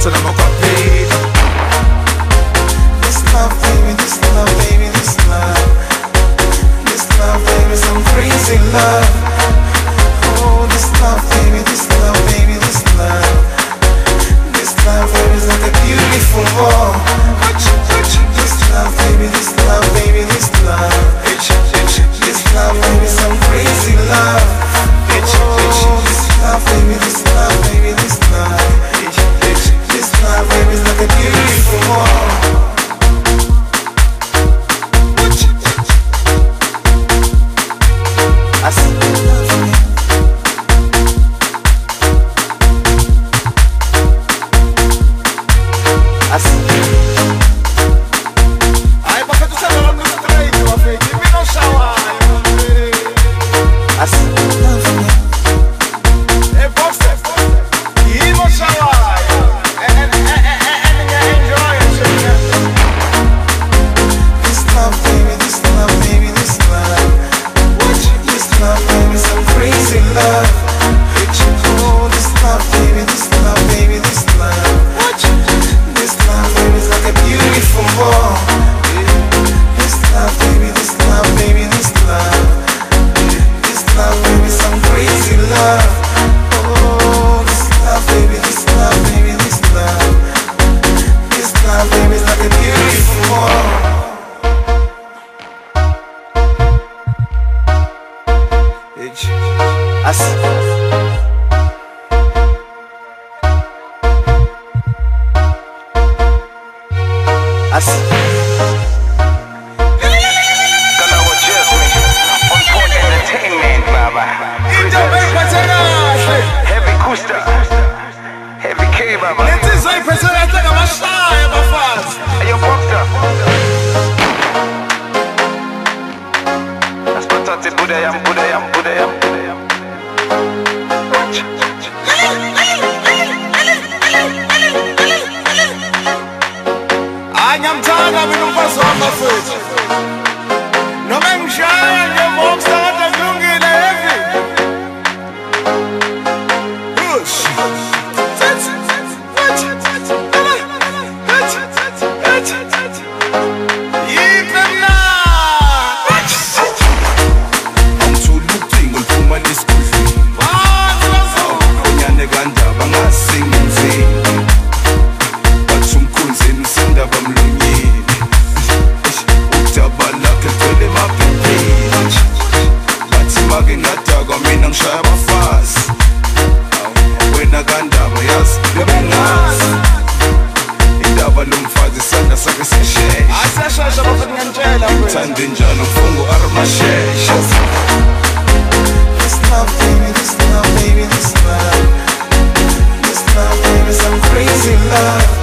so I'm complete. This love, baby, this love, baby, this love. This love, baby, some crazy love. Oh, this love, baby, this love, baby, this love. This love, baby, is like a beautiful wall. This love, baby, this love, baby, this love. This love, baby, some crazy love. Oh, this love, baby, this love, baby, this love. This love, baby, is like a beautiful wall. I see love in you. I see. Ai, porque tu sabe lá no estreito, a frente, me não chama. I see love in you. É você, e não chama. Enjoy it. This love, baby, this love, baby, this love. This love, baby, some crazy love. Oh, this love, baby, this love, baby, this love. This love, baby, is like a beautiful wall. This love, baby, this love, baby, this love. This love, baby, some crazy love. Oh, this love, baby, this love, baby, this love. This love, baby, is like a beautiful wall. I see. I see. Gonna watch just me. On point entertainment, baba. Heavy Kusta. Heavy K, baba. Hey, yo, boxer. That's what I said, Budayam. Anyamthanda mina umfazi wami mafethu. Noma ngishaya nje boxer kodwa kulungile heavy. Push. This love, baby, this love, baby, this love. This love, baby, some crazy love.